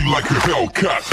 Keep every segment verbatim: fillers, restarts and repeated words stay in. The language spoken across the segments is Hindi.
like a Hellcat.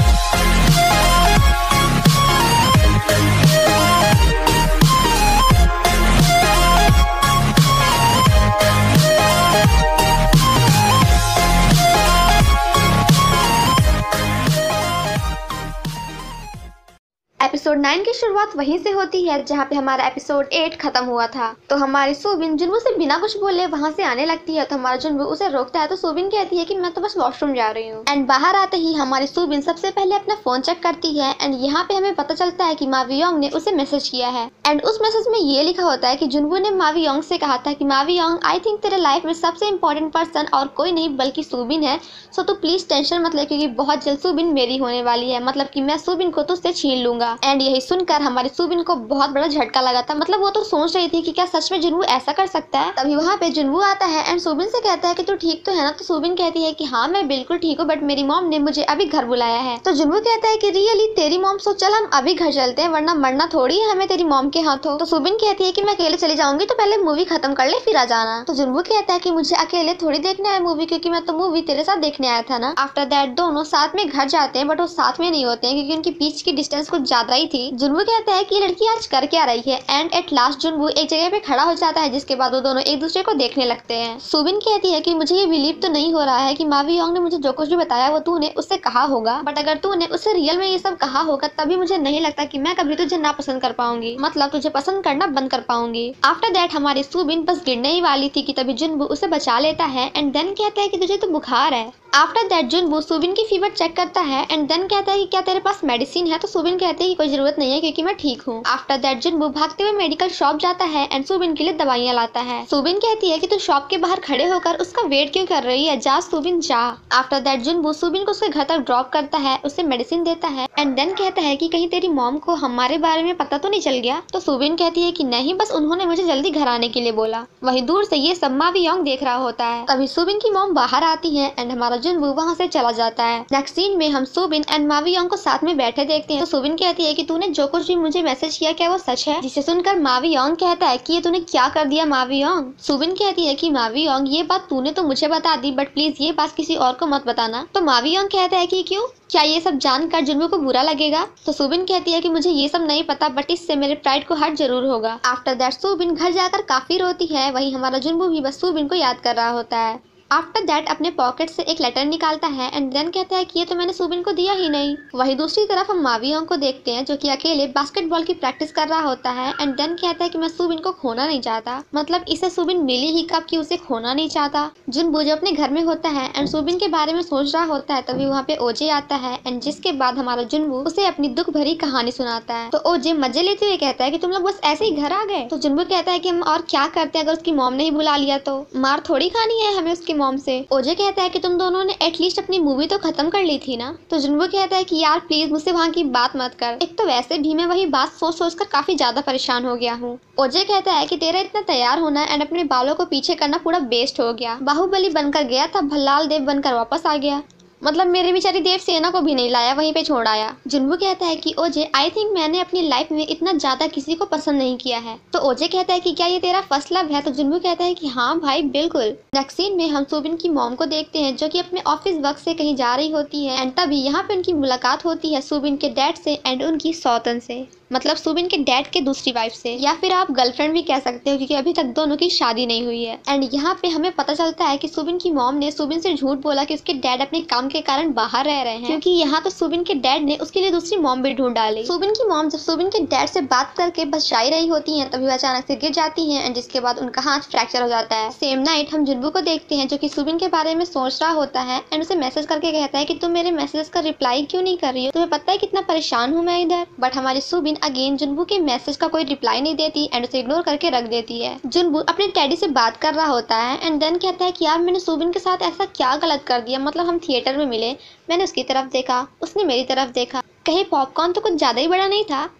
Episode nine की शुरुआत वहीं से होती है जहाँ पे हमारा एपिसोड एट खत्म हुआ था। तो हमारी सुबिन जुनवू से बिना कुछ बोले वहाँ से आने लगती है। तो हमारा जुनवू उसे रोकता है। तो सुबिन कहती है कि मैं तो बस वॉशरूम जा रही हूँ। एंड बाहर आते ही हमारी सुबिन सबसे पहले अपना फोन चेक करती है। एंड यहाँ पे हमें पता चलता है कि मावियोंग ने उसे मैसेज किया है। एंड उस मैसेज में ये लिखा होता है कि जुनवू ने मावियोंग से कहा था कि मावियोंग, आई थिंक तेरे लाइफ में सबसे इंपॉर्टेंट पर्सन और कोई नहीं बल्कि सुबिन है। सो तू प्लीज टेंशन मत ले, क्योंकि बहुत जल्द सुबिन मेरी होने वाली है। मतलब कि मैं सुबिन को तुझसे छीन लूंगा। एंड यही सुनकर हमारी सुबिन को बहुत बड़ा झटका लगा था। मतलब वो तो सोच रही थी कि क्या सच में जुनवू ऐसा कर सकता है। तभी वहाँ पे जुनवू आता है एंड सुबिन से कहता है कि तू ठीक तो है ना। तो सुबिन कहती है कि हाँ मैं बिल्कुल ठीक हूँ, बट मेरी मॉम ने मुझे अभी घर बुलाया है। तो जुनवू कहता है कि रियली तेरी मॉम? सो चल हम अभी घर चलते हैं, वरना मरना थोड़ी है हमें तेरी मॉम के हाथों। तो सुबिन कहती है कि मैं अकेले चली जाऊंगी, तो पहले मूवी खत्म कर ले फिर आ जाना। तो जुनवू कहता है कि मुझे अकेले थोड़ी देखना है मूवी, क्योंकि मैं तो मूवी तेरे साथ देखने आया था ना। आफ्टर दैट दोनों साथ में घर जाते हैं, बट वो साथ में नहीं होते हैं क्योंकि उनके बीच की डिस्टेंस कुछ ज्यादा ही थी। जुनवू कहता है कि लड़की आज कर क्या रही है। एंड एट लास्ट जुनवू एक जगह पे खड़ा हो जाता है, जिसके बाद वो दोनों एक दूसरे को देखने लगते हैं। सुबिन कहती है कि मुझे ये बिलीव तो नहीं हो रहा है कि मावियोंग ने मुझे जो कुछ भी बताया वो तूने उससे कहा होगा, बट अगर तूने उससे रियल में ये सब कहा होगा तभी मुझे नहीं लगता कि मैं कभी तुझे ना पसंद कर पाऊंगी, मतलब तुझे पसंद करना बंद कर पाऊंगी। आफ्टर दैट हमारी सुबिन बस गिरने ही वाली थी कि तभी जुनवू उसे बचा लेता है। एंड देन कहता है कि तुझे तो बुखार है। आफ्टर दैट जुनवू सुबिन की फीवर चेक करता है एंड देन कहता है कि क्या तेरे पास मेडिसिन है। तो सुबिन कहते हैं कि कोई जरूरत नहीं है क्योंकि मैं ठीक हूँ। आफ्टर दैट जुनवू भागते हुए मेडिकल शॉप जाता है एंड सुबिन के लिए दवाइयाँ लाता है। सुबिन कहती है कि तू शॉप के बाहर खड़े होकर उसका वेट क्यों कर रही है, जा सुबिन जा। आफ्टर दैट जुनवू सुबिन को उसके घर तक ड्रॉप करता है, उसे मेडिसिन देता है एंड देन कहता है कि कहीं तेरी मॉम को हमारे बारे में पता तो नहीं चल गया। तो सुबिन कहती है कि नहीं, बस उन्होंने मुझे जल्दी घर आने के लिए बोला। वही दूर से ये सब मावियोंग देख रहा होता है। तभी सुबिन की मॉम बाहर आती है एंड हमारा जुनवू वहाँ से चला जाता है। नेक्स्ट सीन में हम सुबिन एंड मावियोंग को साथ में बैठे देखते हैं। तो सुबिन कहती है कि तूने जो कुछ भी मुझे मैसेज किया क्या वो सच है, जिसे सुनकर मावियोंग कहता है कि ये तूने क्या कर दिया मावियोंग। सुबिन कहती है कि मावियोंग ये बात तूने तो मुझे बता दी, बट प्लीज ये बात किसी और को मत बताना। तो मावियोंग कहता है कि क्यों, क्या ये सब जानकर जुनवू को बुरा लगेगा। तो सुबिन कहती है कि मुझे ये सब नहीं पता, बट इससे मेरे प्राइड को हर्ट जरूर होगा। आफ्टर दैट सुबिन घर जाकर काफी रोती है। वही हमारा जुनवू भी बस सुबिन को याद कर रहा होता है। आफ्टर दैट अपने पॉकेट से एक लेटर निकालता है एंड देन कहता है कि ये तो मैंने सुबिन को दिया ही नहीं। वही दूसरी तरफ हम मावियोंग को देखते हैं जो कि अकेले बास्केटबॉल की प्रैक्टिस कर रहा होता है एंड देन कहता है कि मैं सुबिन को खोना नहीं चाहता। मतलब इसे सुबिन मिली ही कब कि उसे खोना नहीं चाहता। जुनवू जो अपने घर में होता है एंड सुबिन के बारे में सोच रहा होता है, तभी वहाँ पे ओजे आता है एंड जिसके बाद हमारा जुनवू उसे अपनी दुख भरी कहानी सुनाता है। तो ओजे मजे लेते हुए कहता है कि तुम लोग बस ऐसे ही घर आ गए। तो जुनवू कहता है कि हम और क्या करते अगर उसकी मॉम ने ही बुला लिया तो, मार थोड़ी खानी है हमें उसकी मॉम से। ओजे कहता है कि तुम दोनों ने एटलीस्ट अपनी मूवी तो खत्म कर ली थी ना। तो जुनवू कहता है कि यार प्लीज मुझसे वहाँ की बात मत कर, एक तो वैसे भी मैं वही बात सोच सोच कर काफी ज्यादा परेशान हो गया हूँ। ओजे कहता है कि तेरा इतना तैयार होना एंड अपने बालों को पीछे करना पूरा बेस्ट हो गया। बाहुबली बनकर गया था, भल्लाल देव बनकर वापस आ गया। मतलब मेरे बेचारी देव सेना को भी नहीं लाया, वहीं पे छोड़ आया। जुनवू कहता है कि ओजे आई थिंक मैंने अपनी लाइफ में इतना ज्यादा किसी को पसंद नहीं किया है। तो ओजे कहता है कि क्या ये तेरा फर्स्ट लव है। तो जुनवू कहता है कि हाँ भाई बिल्कुल। नेक्स्ट सीन में हम सुबिन की मॉम को देखते हैं जो कि अपने ऑफिस वर्क से कहीं जा रही होती है एंड तभी यहाँ पे उनकी मुलाकात होती है सुबिन के डैड से एंड उनकी सौतन से, मतलब सुबिन के डैड के दूसरी वाइफ से, या फिर आप गर्लफ्रेंड भी कह सकते हो क्योंकि अभी तक दोनों की शादी नहीं हुई है। एंड यहाँ पे हमें पता चलता है कि सुबिन की मॉम ने सुबिन से झूठ बोला कि उसके डैड अपने काम के कारण बाहर रह रहे हैं, क्योंकि यहाँ तो सुबिन के डैड ने उसके लिए दूसरी मॉम भी ढूंढ डाली। सुबिन की मॉम जब सुबिन के डैड से बात करके बस जा ही रही होती है, तभी अचानक से गिर जाती है एंड जिसके बाद उनका हाथ फ्रैक्चर हो जाता है। सेम नाइट हम जुनवू को देखते हैं जो कि सुबिन के बारे में सोच रहा होता है एंड उसे मैसेज करके कहता है कि तुम मेरे मैसेज का रिप्लाई क्यों नहीं कर रही हो, तुम्हें पता है कितना परेशान हूँ मैं इधर। बट हमारी सुबिन अगेन जुनवू के मैसेज का कोई रिप्लाई नहीं देती एंड उसे इग्नोर करके रख देती है। जुनवू अपने डैडी से बात कर रहा होता है एंड देन कहता है कि यार मैंने सुबिन के साथ ऐसा क्या गलत कर दिया, मतलब हम थिएटर में मिले, मैंने उसकी तरफ देखा, उसने मेरी तरफ देखा, कहीं पॉपकॉर्न तो कुछ ज्यादा ही बड़ा नहीं था।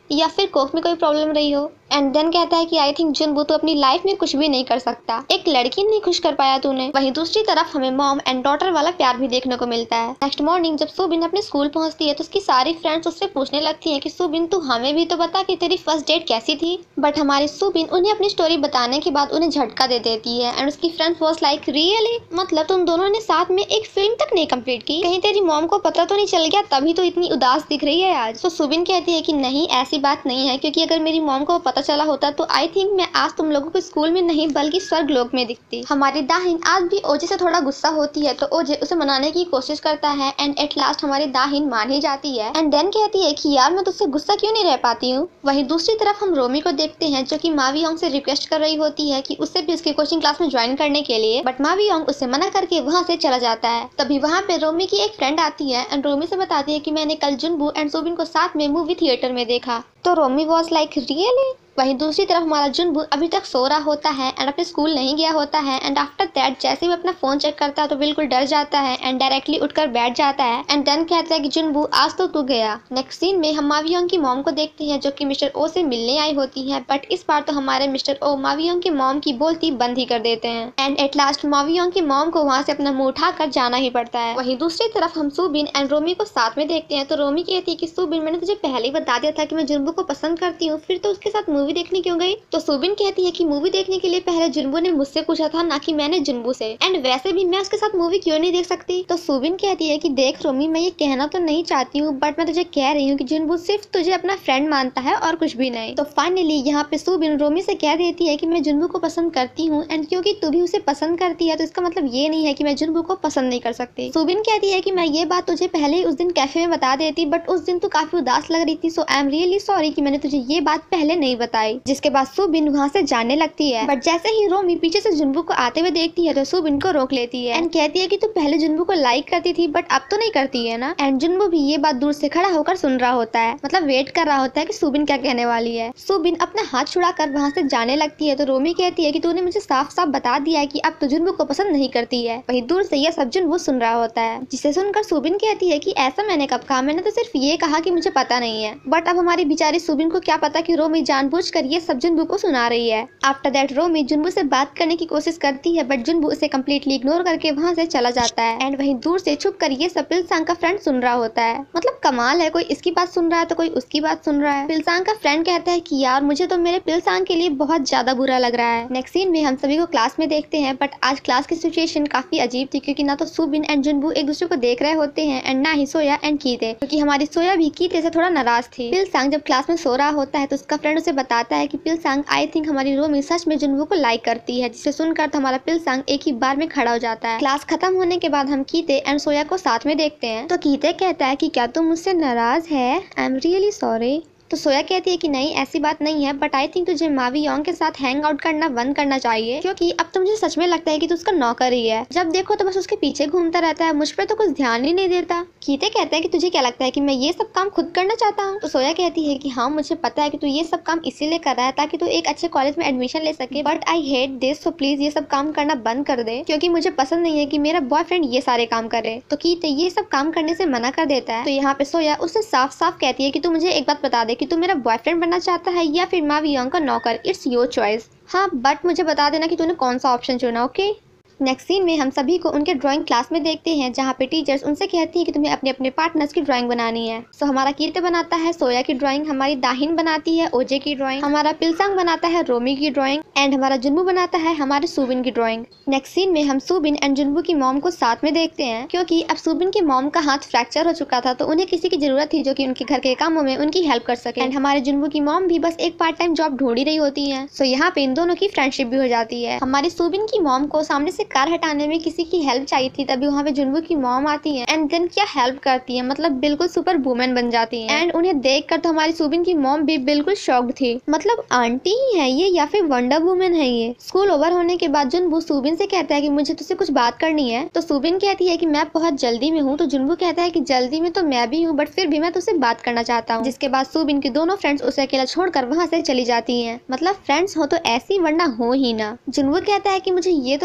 या फिर कोक में कोई प्रॉब्लम रही हो। एंड देन कहता है कि आई थिंक जुनबू तो अपनी लाइफ में कुछ भी नहीं कर सकता, एक लड़की नहीं खुश कर पाया तूने। वहीं दूसरी तरफ हमें मॉम एंड डॉटर वाला प्यार भी देखने को मिलता है। नेक्स्ट मॉर्निंग जब सुबिन अपने स्कूल पहुंचती है तो उसकी सारी फ्रेंड्स उससे पूछने लगती है कि सुबिन तू हमें भी तो बता कि तेरी फर्स्ट डेट कैसी थी। बट हमारी सुबिन उन्हें अपनी स्टोरी बताने के बाद उन्हें झटका दे देती है एंड उसकी फ्रेंड्स वाज लाइक रियली, मतलब तुम दोनों ने साथ में एक फिल्म तक नहीं कंप्लीट की, कहीं तेरी मॉम को पता तो नहीं चल गया तभी तो इतनी उदास दिख रही है आज। तो सुबिन कहती है कि नहीं ऐसी बात नहीं है, क्योंकि अगर मेरी मॉम को पता चला होता तो आई थिंक मैं आज तुम लोगों को स्कूल में नहीं बल्कि स्वर्ग लोक में दिखती। हमारी दाहिन आज भी ओजे से थोड़ा गुस्सा होती है तो ओजे उसे मनाने की कोशिश करता है एंड एट लास्ट हमारी दाहिन मान ही जाती है एंड देन कहती है कि यार मैं तुझसे गुस्सा क्यों नहीं रह पाती हूँ। वहीं दूसरी तरफ हम रोमी को देखते हैं जो कि मावियोंग से रिक्वेस्ट कर रही होती है कि उससे भी उसकी कोचिंग क्लास में ज्वाइन करने के लिए, बट मावियोंग उसे मना करके वहाँ से चला जाता है। तभी वहाँ पे रोमी की एक फ्रेंड आती है एंड रोमी से बताती है कि मैंने कल जुनबू एंड सुबिन को साथ में मूवी थिएटर में देखा। तो रोमी वॉज लाइक रियली। वहीं दूसरी तरफ हमारा जुनबू अभी तक सो रहा होता है एंड अपने स्कूल नहीं गया होता है एंड आफ्टर दैट जैसे ही अपना फोन चेक करता है तो बिल्कुल डर जाता है एंड डायरेक्टली उठकर बैठ जाता है एंड देन कहता है कि जुनबू आज तो तू गया। नेक्स्ट सीन में हम मावियोंग की मॉम को देखते हैं जो कि मिस्टर ओ से मिलने आई होती है, बट इस बार तो हमारे मिस्टर ओ मावियोंग की मॉम की बोलती बंद ही कर देते हैं एंड एट लास्ट मावियोंग की मॉम को वहाँ से अपना मुंह उठाकर जाना ही पड़ता है। वहीं दूसरी तरफ हम सुबिन एंड रोमी को साथ में देखते हैं तो रोमी कहती है कि सुबिन मैंने तुझे पहले ही बता दिया था कि मैं जुनबू को पसंद करती हूँ, फिर तो उसके साथ मूवी देखने क्यों गई। तो सुबिन कहती है कि मूवी देखने के लिए पहले जुनबू ने मुझसे पूछा था ना कि मैंने जुनबू से, एंड वैसे भी मैं उसके साथ मूवी क्यों नहीं देख सकती। तो सुबिन कहती है कि देख रोमी मैं ये कहना तो नहीं चाहती हूँ बट मैं तुझे कह रही हूँ कि जुनबू सिर्फ तुझे अपना फ्रेंड मानता है और कुछ भी नहीं। तो फाइनली यहाँ पे सुबिन रोमी से कह देती है कि मैं जुनबू को पसंद करती हूँ एंड क्योंकि तू भी उसे पसंद करती है तो इसका मतलब ये नहीं है कि मैं जुनबू को पसंद नहीं कर सकती। सुबिन कहती है कि मैं ये बात तुझे पहले ही उस दिन कैफे में बता देती बट उस दिन तू काफी उदास लग रही थी, so I am really sorry कि मैंने तुझे ये बात पहले नहीं बताई। जिसके बाद सुबिन वहाँ से जाने लगती है, बट जैसे ही रोमी पीछे से जुनबू को आते हुए देखती है तो सुबिन को रोक लेती है एंड कहती है कि तू पहले जुनबू को लाइक करती थी बट अब तो नहीं करती है ना। एंड जुनबू भी ये बात दूर से खड़ा होकर सुन रहा होता है, मतलब वेट कर रहा होता है कि सुबिन क्या कहने वाली है। सुबिन अपना हाथ छुड़ाकर वहाँ से जाने लगती है तो रोमी कहती है कि तूने मुझे साफ साफ बता दिया है कि अब तो जुनबू को पसंद नहीं करती है। वही दूर से यह सब जुनबू सुन रहा होता है, जिसे सुनकर सुबिन कहती है कि ऐसा मैंने कब कहा, मैंने तो सिर्फ ये कहा कि मुझे पता नहीं है। बट अब हमारी बेचारी सुबिन को क्या पता कि रोमी जानबूझकर ये सब जुनबू को सुना रही है। आफ्टर दैट रोमी जुनबू से बात करने की कोशिश करती है बट जुनबू उसे कम्प्लीटली इग्नोर करके वहाँ से चला जाता है एंड वहीं दूर से छुप कर ये सब पिलसांग का फ्रेंड सुन रहा होता है। मतलब कमाल है, कोई इसकी बात सुन रहा है तो कोई उसकी बात सुन रहा है। पिलसांग का फ्रेंड कहता है कि यार मुझे तो मेरे पिलसांग के लिए बहुत ज्यादा बुरा लग रहा है। नेक्स्ट सीन में हम सभी को क्लास में देखते हैं बट आज क्लास की सिचुएशन काफी अजीब थी क्योंकि ना तो सुबिन एंड जुनबू एक दूसरे को देख रहे होते हैं एंड ना ही सोया एंड कीते, क्योंकि हमारी सोया भी कीते से थोड़ा नाराज थी। पिलसांग जब क्लास में सो रहा होता है तो उसका फ्रेंड उसे बताता है कि पिलसांग आई थिंक हमारी रोमी सच में जुनबू को लाइक करती है, जिसे सुनकर तो हमारा पिलसांग एक ही बार में खड़ा हो जाता है। क्लास खत्म होने के बाद हम कीते एंड सोया को साथ में देखते हैं तो कीते कहता है कि क्या तुम मुझसे नाराज है, आई एम रियली सॉरी। तो सोया कहती है कि नहीं ऐसी बात नहीं है बट आई थिंक तुझे मावियोंग के साथ हैंग आउट करना बंद करना चाहिए, क्योंकि अब तो मुझे सच में लगता है कि तू उसका नौकर ही है। जब देखो तो बस उसके पीछे घूमता रहता है, मुझ पर तो कुछ ध्यान ही नहीं देता। कीते कहते हैं कि तुझे क्या लगता है कि मैं ये सब काम खुद करना चाहता हूँ। तो सोया कहती है कि हाँ मुझे पता है कि तू ये सब काम इसीलिए कर रहा है ताकि तू एक अच्छे कॉलेज में एडमिशन ले सके, but I hate this, so please ये सब काम करना बंद कर दे क्योंकि मुझे पसंद नहीं है कि मेरा बॉयफ्रेंड ये सारे काम करे। तो कीते ये सब काम करने से मना कर देता है। तो यहाँ पे सोया उससे साफ साफ कहती है कि तू मुझे एक बात बता दे कि तू मेरा बॉयफ्रेंड बनना चाहता है या फिर मावियोंग का नौकर, इट्स योर चॉइस। हाँ बट मुझे बता देना कि तूने कौन सा ऑप्शन चुना, ओके। नेक्स्ट सीन में हम सभी को उनके ड्राइंग क्लास में देखते हैं जहाँ पे टीचर्स उनसे कहती है कि तुम्हें अपने अपने पार्टनर्स की ड्राइंग बनानी है। सो हमारा कीर्ति बनाता है सोया की ड्राइंग, हमारी दाहिन बनाती है ओजे की ड्राइंग, हमारा पिलसांग बनाता है रोमी की ड्राइंग एंड हमारा जुनबू बनाता है हमारे सुबिन की ड्राइंग। नेक्स्ट सीन में हम सुबिन एंड जुनबू की मॉम को साथ में देखते हैं क्योंकि अब सुबिन की मॉम का हाथ फ्रैक्चर हो चुका था तो उन्हें किसी की जरूरत थी जो कि उनके घर के कामों में उनकी हेल्प कर सके एंड हमारे जुनबू की मॉम भी बस एक पार्ट टाइम जॉब ढूंढ ही रही होती है। सो यहाँ पे इन दोनों की फ्रेंडशिप भी हो जाती है। हमारी सुबिन की मॉम को सामने से कार हटाने में किसी की हेल्प चाहिए थी, तभी वहाँ पे जुनबू की मॉम आती है एंड देन क्या हेल्प करती है, मतलब बिल्कुल सुपर वुमेन बन जाती है एंड उन्हें देखकर तो हमारी सुबिन की मॉम भी बिल्कुल शॉक्ड थी, मतलब आंटी ही है ये या फिर वंडर वुमेन है ये। स्कूल ओवर होने के बाद जुनबू सुबिन से कहता है कि मुझे तुझसे कुछ बात करनी है। तो सुबिन कहती है कि मैं बहुत जल्दी में हूँ। तो जुनबू कहता है कि जल्दी में तो मैं भी हूँ बट फिर भी मैं तुझसे बात करना चाहता हूँ। जिसके बाद सुबिन की दोनों फ्रेंड्स उसे अकेला छोड़कर वहाँ से चली जाती है, मतलब फ्रेंड्स हो तो ऐसी वरना हो ही ना। जुनबू कहता है कि मुझे ये तो नहीं पता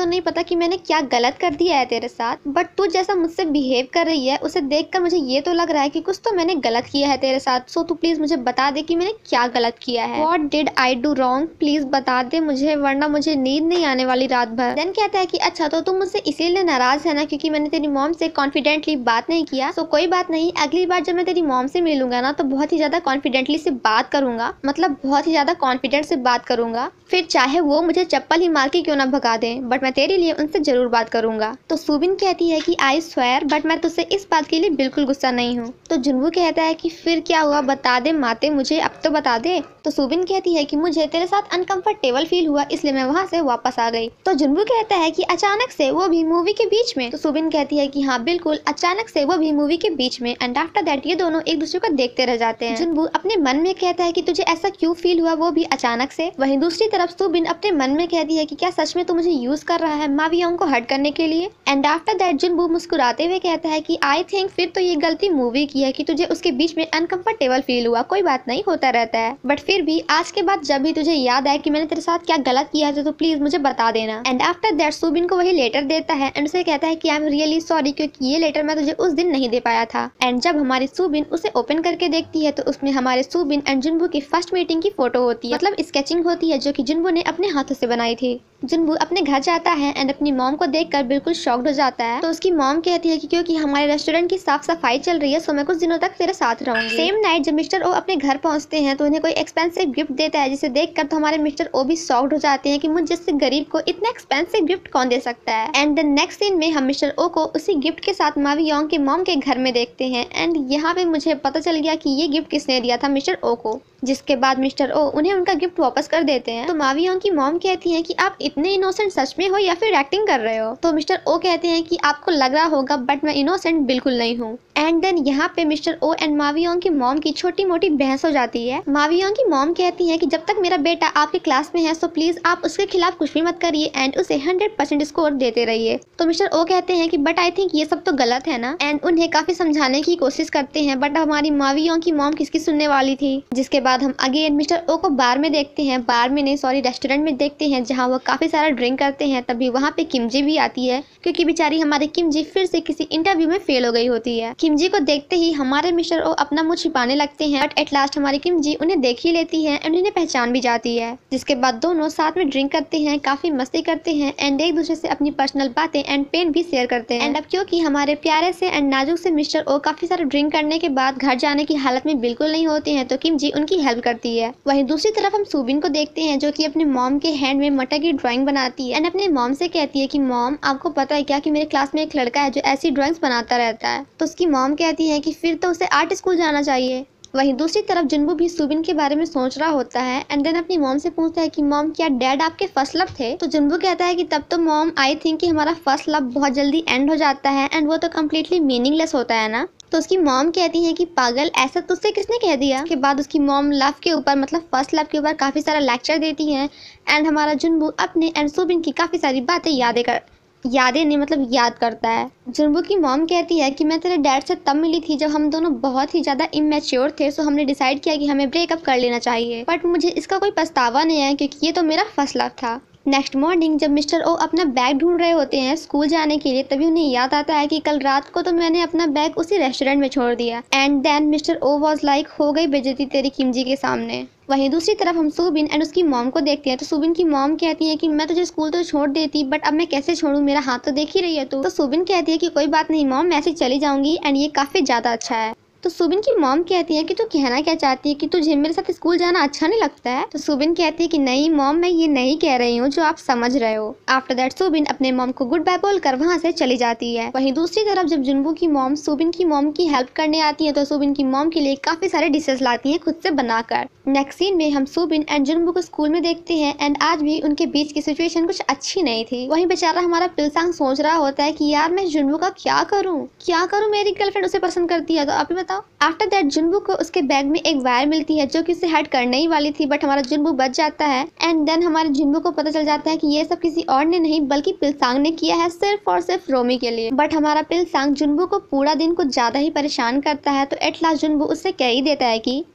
कि मैंने क्या गलत कर दिया है तेरे साथ, बट तू जैसा मुझसे बिहेव कर रही है उसे देखकर मुझे ये तो लग रहा है कि कुछ तो मैंने गलत किया है तेरे साथ। सो तू प्लीज मुझे बता दे कि मैंने क्या गलत किया है। What did I do wrong, please बता दे मुझे, वरना मुझे नींद नहीं आने वाली रात भर। देन कहता है कि अच्छा तो तुम मुझसे इसीलिए नाराज है ना क्योंकि मैंने तेरी मॉम से कॉन्फिडेंटली बात नहीं किया। सो कोई बात नहीं, अगली बार जब मैं तेरी मॉम से मिलूंगा ना तो बहुत ही ज्यादा कॉन्फिडेंटली से बात करूंगा, मतलब बहुत ही ज्यादा कॉन्फिडेंट से बात करूंगा, फिर चाहे वो मुझे चप्पल ही मार के क्यों ना भगा दे, बट मैं तेरे लिए उनसे जरूर बात करूंगा। तो सुबिन कहती है कि आई स्वेयर, बट मैं तुझसे इस बात के लिए बिल्कुल गुस्सा नहीं हूँ। तो जुनवू कहता है कि फिर क्या हुआ, बता दे माते मुझे, अब तो बता दे। तो सुबिन कहती है कि मुझे तेरे साथ अनकंफर्टेबल फील हुआ इसलिए मैं वहाँ से वापस आ गई। तो जुनवू कहता है कि अचानक से, वो भी मूवी के बीच में। तो सुबिन कहती है कि हाँ बिल्कुल अचानक से, वो भी मूवी के बीच में। एंड आफ्टर दैट ये दोनों एक दूसरे को देखते रह जाते हैं। जुनवू अपने मन में कहता है कि तुझे ऐसा क्यों फील हुआ, वो भी अचानक से। वहीं दूसरी तरफ सुबिन अपने मन में कहती है कि क्या सच में तू मुझे यूज कर रहा है मावियोंग को हर्ट करने के लिए। एंड आफ्टर दैट जुनवू मुस्कुराते हुए कहता है कि आई थिंक फिर तो ये गलती मूवी की है कि तुझे उसके बीच में अनकंफर्टेबल फील हुआ, कोई बात नहीं, होता रहता है, बट फिर भी आज के बाद जब भी तुझे याद आए कि मैंने तेरे साथ क्या गलत किया है तो प्लीज मुझे बता देना। एंड आफ्टर दैट सुबिन को वही लेटर देता है एंड उसे कहता है कि आई एम रियली सॉरी क्योंकि ये लेटर मैं तुझे उस दिन नहीं दे पाया था। एंड जब हमारी सुबिन उसे ओपन करके देखती है तो उसमें हमारे सुबिन एंड जुनवू की फर्स्ट मीटिंग की फोटो होती है, मतलब स्केचिंग होती है जो कि जुनवू ने अपने हाथों से बनाई थी। जुनवू अपने घर जाता है एंड अपनी मॉम को देखकर बिल्कुल शॉक्ड हो जाता है। तो उसकी मॉम कहती है कि क्योंकि हमारे रेस्टोरेंट की साफ सफाई चल रही है सो मैं कुछ दिनों तक तेरे साथ रहूंगी। सेम नाइट जब मिस्टर ओ अपने घर पहुंचते हैं तो उन्हें कोई एक्सपेंसिव गिफ्ट देता है, जिसे देखकर तो हमारे मिस्टर ओ भी शॉक्ड हो जाते हैं कि मुझ जैसे गरीब को इतना एक्सपेंसिव गिफ्ट कौन दे सकता है। एंड द नेक्स्ट सीन में हम मिस्टर ओ को उसी गिफ्ट के साथ मावियोंग के मॉम के घर में देखते हैं। एंड यहाँ पे मुझे पता चल गया कि ये गिफ्ट किसने दिया था, मिस्टर ओ को, जिसके बाद मिस्टर ओ उन्हें उनका गिफ्ट वापस कर देते हैं। तो मावियोंग की मॉम कहती है कि आप इतने इनोसेंट सच में हो या फिर एक्टिंग कर रहे हो। तो मिस्टर ओ कहते हैं कि आपको लग रहा होगा बट मैं इनोसेंट बिल्कुल नहीं हूँ। एंड देन यहाँ पे मिस्टर ओ एंड मावियोंग की मॉम की छोटी मोटी बहस हो जाती है। मावियोंग की मॉम कहती है कि जब तक मेरा बेटा आपके क्लास में है सो प्लीज आप उसके खिलाफ कुछ भी मत करिए एंड उसे हंड्रेड परसेंट स्कोर देते रहिए। तो मिस्टर ओ कहते हैं कि बट आई थिंक ये सब तो गलत है ना, एंड उन्हें काफी समझाने की कोशिश करते हैं बट हमारी मावियोंग की मॉम किसकी सुनने वाली थी। जिसके बाद हम अगेन मिस्टर ओ को बार में देखते हैं, बार में नहीं सॉरी रेस्टोरेंट में देखते हैं जहाँ वो काफी सारा ड्रिंक करते हैं। तभी वहाँ पे किमजी भी आती है क्योंकि बेचारी हमारी किमजी फिर से किसी इंटरव्यू में फेल हो गई होती है। किमजी को देखते ही हमारे मिस्टर ओ अपना मुंह छिपाने लगते हैं बट एट लास्ट हमारी किमजी उन्हें देख ही लेती है एंड उन्हें पहचान भी जाती है। जिसके बाद दोनों साथ में ड्रिंक करते हैं, काफी मस्ती करते हैं एंड एक दूसरे से अपनी पर्सनल बातें एंड पेन भी शेयर करते हैं। एंड अब क्योंकि हमारे प्यारे से एंड नाजुक से मिस्टर ओ काफी सारा ड्रिंक करने के बाद घर जाने की हालत में बिल्कुल नहीं होते हैं तो किमजी उनकी हेल्प करती है। वहीं दूसरी तरफ हम सुबिन को देखते हैं जो कि अपने मॉम के हैंड में मटर की ड्राइंग बनाती है एंड अपने मॉम से कहती है कि मॉम आपको पता है क्या कि मेरे क्लास में एक लड़का है जो ऐसी ड्राइंग्स बनाता रहता है। तो उसकी मॉम कहती है कि फिर तो उसे आर्ट स्कूल जाना चाहिए। वहीं दूसरी तरफ जुनवू भी सुबिन के बारे में सोच रहा होता है एंड देन अपनी मॉम से पूछता है कि मॉम क्या डैड आपके फर्स्ट लव थे। तो जुनवू कहता है कि तब तो मॉम आई थिंक कि हमारा फर्स्ट लव बहुत जल्दी एंड हो जाता है एंड वो तो कम्प्लीटली मीनिंगलेस होता है ना। तो उसकी मॉम कहती है कि पागल ऐसा तुझसे किसने कह दिया। के बाद उसकी मॉम लव के ऊपर मतलब फर्स्ट लव के ऊपर काफी सारा लेक्चर देती है एंड हमारा जुनवू अपने एंड सुबिन की काफी सारी बातें यादें कर यादें नहीं मतलब याद करता है। जुनवू की मॉम कहती है कि मैं तेरे डैड से तब मिली थी जब हम दोनों बहुत ही ज्यादा इमेच्योर थे, सो हमने डिसाइड किया कि हमें ब्रेकअप कर लेना चाहिए, बट मुझे इसका कोई पछतावा नहीं है क्योंकि ये तो मेरा फर्स्ट लव था। नेक्स्ट मॉर्निंग जब मिस्टर ओ अपना बैग ढूंढ रहे होते हैं स्कूल जाने के लिए तभी उन्हें याद आता है कि कल रात को तो मैंने अपना बैग उसी रेस्टोरेंट में छोड़ दिया। And then mister Oh was like हो गई बेइज्जती तेरी किमजी के सामने। वहीं दूसरी तरफ हम सुबिन एंड उसकी मॉम को देखते हैं। तो सुबिन की मॉम कहती है कि मैं तुझे स्कूल तो छोड़ देती बट अब मैं कैसे छोड़ूं, मेरा हाथ तो देख ही रही है तू। तो सुबिन कहती है कि कोई बात नहीं मॉम, मैं ऐसे चली जाऊंगी एंड ये काफी ज्यादा अच्छा है। तो सुबिन की मॉम कहती है कि तू कहना क्या चाहती है कि तुझे मेरे साथ स्कूल जाना अच्छा नहीं लगता है। तो सुबिन कहती है कि नहीं मॉम, मैं ये नहीं कह रही हूँ जो आप समझ रहे हो। आफ्टर दैट सुबिन अपने मॉम को गुड बाय बोलकर वहाँ से चली जाती है। वहीं दूसरी तरफ जब जुनवू की मॉम सुबिन की मॉम की हेल्प करने आती है तो सुबिन की मॉम के लिए काफी सारे डिशेस लाती है खुद से बनाकर। नेक्स्ट सीन में हम सुबिन एंड जुनवू को स्कूल में देखते हैं एंड आज भी उनके बीच की सिचुएशन कुछ अच्छी नहीं थी। वहीं बेचारा हमारा पिलसांग सोच रहा होता है कि यार मैं जुनवू का क्या करूँ क्या करूँ मेरी गर्लफ्रेंड उसे पसंद करती है, तो आप ही बताओ। आफ्टर दैट जुनवू को उसके बैग में एक वायर मिलती है जो कि उसे हट करने ही वाली थी बट हमारा जुनवू बच जाता है। एंड देन हमारे जुनवू को पता चल जाता है कि ये सब किसी और ने नहीं बल्कि पिलसांग ने किया है सिर्फ और सिर्फ रोमी के लिए। बट हमारा पिलसांग जुनवू को पूरा दिन कुछ ज्यादा ही परेशान करता है तो एट लास्ट जुनवू उससे कह ही देता है कि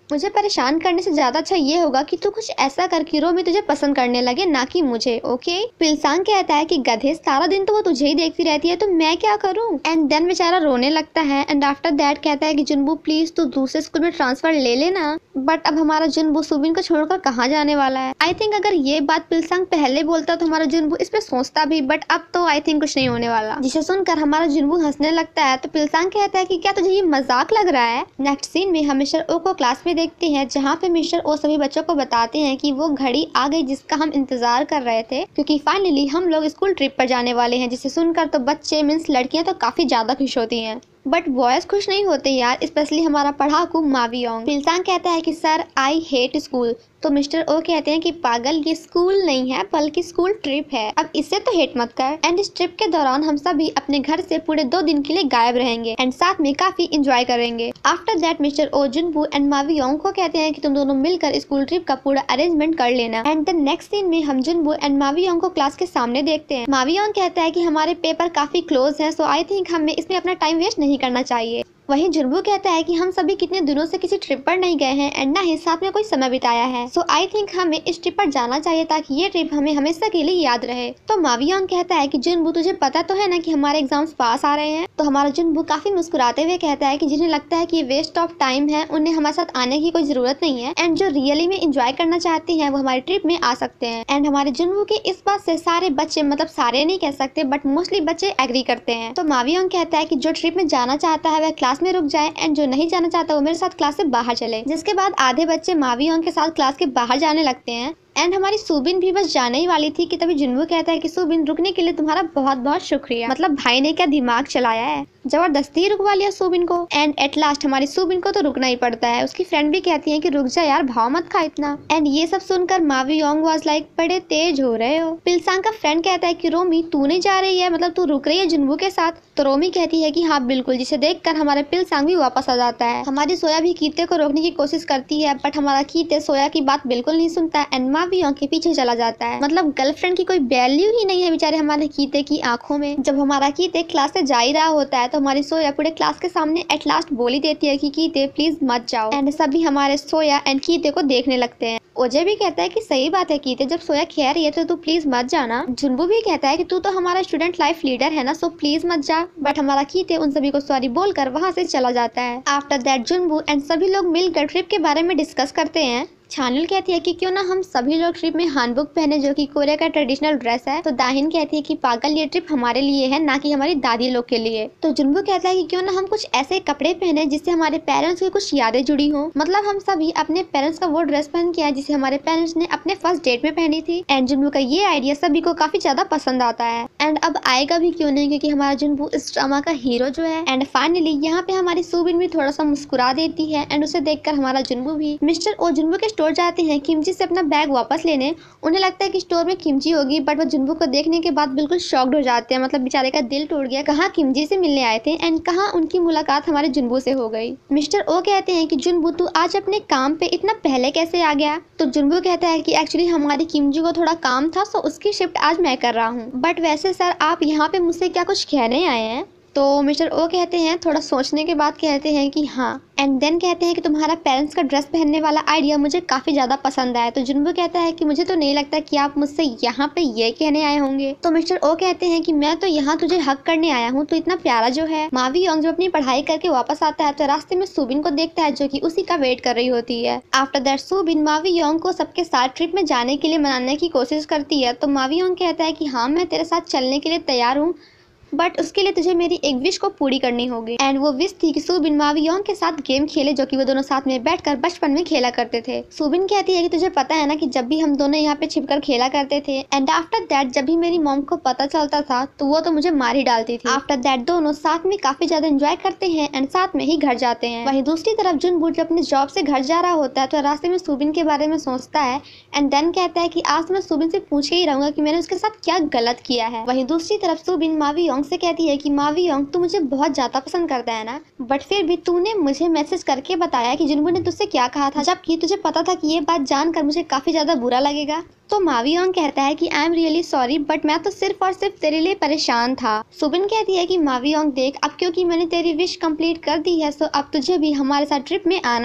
मुझे परेशान करने से ज्यादा अच्छा ये होगा कि तू कुछ ऐसा कर कि रोमी तुझे पसंद करने लगे, ना कि मुझे। ओके। पिलसांग कहता है कि गधे, सारा दिन तो वो तुझे ही देखती रहती है, तो मैं क्या करूं? एंड देन बेचारा रोने लगता है। एंड आफ्टर दैट कहता है कि जुनबू प्लीज तू दूसरे स्कूल में ट्रांसफर ले लेना। बट अब हमारा जुनबू सुबिन को छोड़कर कहाँ जाने वाला है? आई थिंक अगर ये बात पिलसांग पहले बोलता तो हमारा जुनबू इस पे सोचता भी, बट अब तो आई थिंक कुछ नहीं होने वाला। जिसे सुनकर हमारा जुनबू हंसने लगता है। तो पिलसांग कहता है कि क्या तुझे ये मजाक लग रहा है? नेक्स्ट सीन में हम मिस्टर ओ को क्लास में देखते हैं, जहाँ पे मिस्टर ओ सभी बच्चों को बताते हैं कि वो घड़ी आ गई जिसका हम इंतजार कर रहे थे, क्योंकि फाइनली हम लोग स्कूल ट्रिप पर जाने वाले हैं। जिसे सुनकर तो बच्चे मीन्स लड़कियां तो काफी ज्यादा खुश होती हैं, बट बॉयज खुश नहीं होते यार, स्पेशली हमारा पढ़ाकू मावियोंग। पिलसांग कहता है कि सर आई हेट स्कूल। तो मिस्टर ओ कहते हैं कि पागल, ये स्कूल नहीं है बल्कि स्कूल ट्रिप है, अब इससे तो हेट मत कर। एंड इस ट्रिप के दौरान हम सभी अपने घर से पूरे दो दिन के लिए गायब रहेंगे एंड साथ में काफी एंजॉय करेंगे। After that mister Oh Junbu and Maviyong को कहते हैं कि तुम दोनों मिलकर स्कूल ट्रिप का पूरा अरेंजमेंट कर लेना। एंड द नेक्स्ट सीन में हम जुनबू एंड मावियोंग को क्लास के सामने देखते हैं। मावियोंग कहता है कि हमारे पेपर काफी क्लोज है, सो आई थिंक हमें इसमें अपना टाइम वेस्ट नहीं करना चाहिए। वहीं जुनबू कहता है कि हम सभी कितने दिनों से किसी ट्रिप पर नहीं गए हैं एंड ना ही साथ में कोई समय बिताया है, सो आई थिंक हमें इस ट्रिप पर जाना चाहिए ताकि ये ट्रिप हमें हमेशा के लिए याद रहे। तो मावियोंग कहता है कि जुनबू तुझे पता तो है ना कि हमारे एग्जाम्स पास आ रहे हैं? तो हमारा जुनबू काफी मुस्कुराते हुए कहता है कि जिन्हें लगता है कि ये वेस्ट ऑफ टाइम है उन्हें हमारे साथ आने की कोई जरूरत नहीं है, एंड जो रियली में एंजॉय करना चाहते हैं वो हमारे ट्रिप में आ सकते हैं। एंड हमारे जुनबू के इस बात से सारे बच्चे, मतलब सारे नहीं कह सकते बट मोस्टली बच्चे एग्री करते हैं। तो मावियोंग कहता है कि जो ट्रिप में जाना चाहता है वह क्लास में रुक जाए एंड जो नहीं जाना चाहता वो मेरे साथ क्लास से बाहर चले। जिसके बाद आधे बच्चे मावियोंग के साथ क्लास के बाहर जाने लगते हैं। एंड हमारी सुबिन भी बस जाने ही वाली थी कि तभी जुनबू कहता है कि सुबिन रुकने के लिए तुम्हारा बहुत बहुत शुक्रिया, मतलब भाई ने क्या दिमाग चलाया है, जबरदस्ती ही रुकवा लिया सुबिन को। एंड एट लास्ट हमारी सुबिन को तो रुकना ही पड़ता है। उसकी फ्रेंड भी कहती है कि रुक जा यार, भाव मत खा इतना। एंड ये सब सुनकर मावियोंग वाज लाइक बड़े तेज हो रहे हो। पिलसांग का फ्रेंड कहता है कि रोमी तू नहीं जा रही है, मतलब तू रुक रही है जुनबू के साथ? तो रोमी कहती है कि हाँ बिल्कुल, जिसे देखकर हमारे पिलसांग भी वापस आ जाता है। हमारी सोया भी कीते को रोकने की कोशिश करती है, बट हमारा कीते सोया की बात बिल्कुल नहीं सुनता एंड मावियोंग के पीछे चला जाता है। मतलब गर्लफ्रेंड की कोई वैल्यू ही नहीं है बेचारे हमारे कीते की आंखों में। जब हमारा कीते क्लास से जा ही रहा होता है तो हमारी सोया पूरे क्लास के सामने एट लास्ट बोली देती है कि कीते प्लीज मत जाओ। एंड सभी हमारे सोया एंड कीते को देखने लगते हैं। ओजे भी कहता है कि सही बात है कीते, जब सोया कह रही है तो तू प्लीज मत जाना। जुनबू भी कहता है कि तू तो हमारा स्टूडेंट लाइफ लीडर है ना, सो प्लीज मत जा। बट हमारा कीते उन सभी को सॉरी बोलकर वहाँ से चला जाता है। आफ्टर दैट जुनबू एंड सभी लोग मिलकर ट्रिप के बारे में डिस्कस करते हैं। छानुल कहती है कि क्यों ना हम सभी लोग ट्रिप में हानबुक पहने जो कि कोरिया का ट्रेडिशनल ड्रेस है। तो दाहिन कहती है कि पागल, ये ट्रिप हमारे लिए है ना कि हमारी दादी लोग के लिए। तो जुनबू कहता है कि क्यों ना हम कुछ ऐसे कपड़े पहने जिससे हमारे पेरेंट्स की कुछ यादें जुड़ी हो, मतलब हम सभी अपने पेरेंट्स का वो ड्रेस पहन के आए जिसे हमारे पेरेंट्स ने अपने फर्स्ट डेट में पहनी थी। एंड जुनबू का ये आइडिया सभी को काफी ज्यादा पसंद आता है एंड अब आएगा भी क्यों नहीं, क्योंकि हमारा जुनबू इस ड्रामा का हीरो जो है। एंड फाइनली यहाँ पे हमारी सुबिन भी थोड़ा सा मुस्कुरा देती है एंड उसे देखकर हमारा जुनबू भी। मिस्टर ओ जुनबू के स्टोर जाते हैं किमची से अपना बैग वापस लेने। उन्हें लगता है कि स्टोर में किमची होगी, बट वो जुनबू को देखने के बाद बिल्कुल शॉक्ड हो जाते हैं, मतलब बेचारे का दिल टूट गया। कहाँ किमची से मिलने आए थे एंड कहाँ उनकी मुलाकात हमारे जुनबू से हो गई। मिस्टर ओ कहते हैं कि जुनबू तू आज अपने काम पे इतना पहले कैसे आ गया? तो जुनबू कहता है कि एक्चुअली हमारी किमची को थोड़ा काम था, सो उसकी शिफ्ट आज मैं कर रहा हूँ। बट वैसे सर आप यहाँ पे मुझसे क्या कुछ कहने आए हैं? तो मिस्टर ओ कहते हैं, थोड़ा सोचने के बाद कहते हैं कि हाँ। एंड देन कहते हैं कि तुम्हारा पेरेंट्स का ड्रेस पहनने वाला आइडिया मुझे काफी ज्यादा पसंद आया। तो जुनबू कहता है कि मुझे तो नहीं लगता कि आप मुझसे यहाँ पे ये कहने आए होंगे। तो मिस्टर ओ कहते हैं कि मैं तो यहाँ तुझे हक करने आया हूँ, तो इतना प्यारा जो है। मावियोंग जब अपनी पढ़ाई करके वापस आता है तो रास्ते में सुबिन को देखता है जो कि उसी का वेट कर रही होती है। आफ्टर दैट सुबिन मावियोंग को सबके साथ ट्रिप में जाने के लिए मनाने की कोशिश करती है। तो मावियोंग कहता है कि हाँ मैं तेरे साथ चलने के लिए तैयार हूँ, बट उसके लिए तुझे मेरी एक विश को पूरी करनी होगी। एंड वो विश थी कि सुबिन मावियोंग के साथ गेम खेले जो कि वो दोनों साथ में बैठकर बचपन में खेला करते थे। सुबिन कहती है कि तुझे पता है ना कि जब भी हम दोनों यहाँ पे छिपकर खेला करते थे एंड आफ्टर दैट जब भी मेरी मॉम को पता चलता था तो वो तो मुझे मार ही डालती थी। आफ्टर दैट दोनों साथ में काफी ज्यादा एंजॉय करते हैं एंड साथ में ही घर जाते हैं। वहीं दूसरी तरफ जुनबू जब अपने जॉब से घर जा रहा होता है तो रास्ते में सुबिन के बारे में सोचता है एंड देन कहता है कि आज मैं सुबिन से पूछ के ही रहूंगा कि मैंने उसके साथ क्या गलत किया है। वहीं दूसरी तरफ सुबिन मावियोंग से कहती है कि मावियोंग तू मुझे बहुत ज्यादा पसंद करता है ना, बट फिर भी तूने मुझे मैसेज करके बताया कि जुनबू ने तुझसे क्या कहा था, जबकि तुझे पता था कि ये बात जानकर मुझे काफी ज्यादा बुरा लगेगा। तो मावियोंग कहता है कि I am really sorry, but मैं तो सिर्फ और सिर्फ तेरे लिए परेशान था। सुबिन कहती है कि मावियोंग देख, अब क्योंकि मैंने तेरी विश कंप्लीट कर दी है सो अब तुझे भी हमारे साथ ट्रिप में आना है।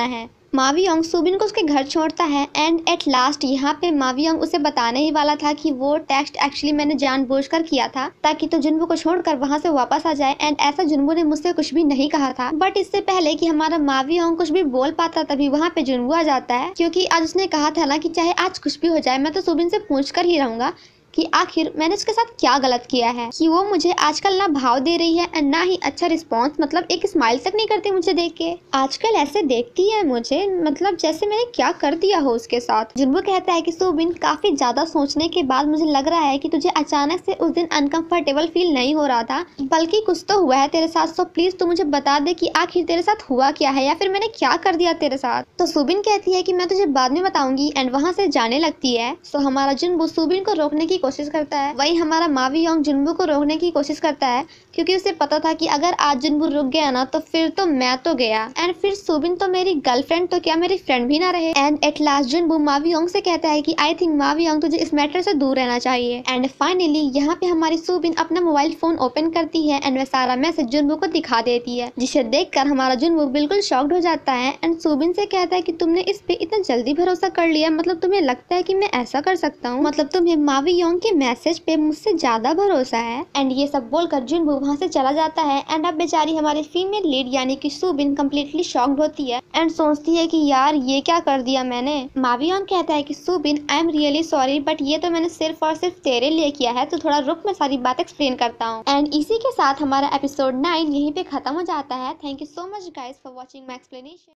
मावियोंग सुबिन को उसके घर छोड़ता है एंड एट लास्ट यहाँ पे मावियोंग उसे बताने ही वाला था कि वो टेक्स्ट एक्चुअली मैंने जानबूझकर किया था ताकि तो जुनबू को छोड़कर वहाँ से वापस आ जाए एंड ऐसा जुनबू ने मुझसे कुछ भी नहीं कहा था। बट इससे पहले कि हमारा मावियोंग कुछ भी बोल पाता तभी वहाँ पे जुनबू आ जाता है, क्योंकि आज उसने कहा था ना कि चाहे आज कुछ भी हो जाए मैं तो सुबिन से पूछ कर ही रहूंगा कि आखिर मैंने उसके साथ क्या गलत किया है कि वो मुझे आजकल ना भाव दे रही है एंड ना ही अच्छा रिस्पांस, मतलब एक स्माइल तक नहीं करती मुझे देख के। आजकल ऐसे देखती है मुझे मतलब जैसे मैंने क्या कर दिया हो उसके साथ। जुनबू कहता है कि सुबिन काफी ज्यादा सोचने के बाद मुझे लग रहा है कि तुझे अचानक से उस दिन अनकंफर्टेबल फील नहीं हो रहा था, बल्कि कुछ तो हुआ है तेरे साथ। सो प्लीज तू मुझे बता दे कि आखिर तेरे साथ हुआ क्या है या फिर मैंने क्या कर दिया तेरे साथ। तो सुबिन कहती है कि मैं तुझे बाद में बताऊंगी एंड वहाँ से जाने लगती है। सो हमारा जुनबू सुबिन को रोकने की कोशिश करता है, वही हमारा मावियोंग जुनबू को रोकने की कोशिश करता है क्योंकि उसे पता था कि अगर आज जुनबू रुक गया ना तो फिर तो मैं तो गया एंड फिर सुबिन तो मेरी गर्लफ्रेंड तो क्या मेरी फ्रेंड भी ना रहे। And at last Junbu Maviyong से कहता है कि आई थिंक मावियोंग तुझे इस मैटर से दूर रहना चाहिए। एंड फाइनली यहाँ पे हमारी सुबिन अपना मोबाइल फोन ओपन करती है एंड वह सारा मैसेज जुनबू को दिखा देती है, जिसे देखकर हमारा जुनबू बिल्कुल शॉक्ड हो जाता है एंड सुबिन से कहता है कि तुमने इस पे इतना जल्दी भरोसा कर लिया, मतलब तुम्हें लगता है कि मैं ऐसा कर सकता हूँ, मतलब तुम्हें मावियोंग के मैसेज पे मुझसे ज्यादा भरोसा है। एंड ये सब बोलकर जुनबू वहाँ से चला जाता है एंड अब बेचारी हमारी फीमेल लीड यानी कि सुबिन कम्प्लीटली शॉक्ड होती है एंड सोचती है कि यार ये क्या कर दिया मैंने। मावियोंग कहता है कि Subin I am really sorry but ये तो मैंने सिर्फ और सिर्फ तेरे लिए किया है, तो थोड़ा रुक मैं सारी बात एक्सप्लेन करता हूँ। एंड इसी के साथ हमारा एपिसोड नाइन यहीं पे खत्म हो जाता है। Thank you so much guys for watching my explanation.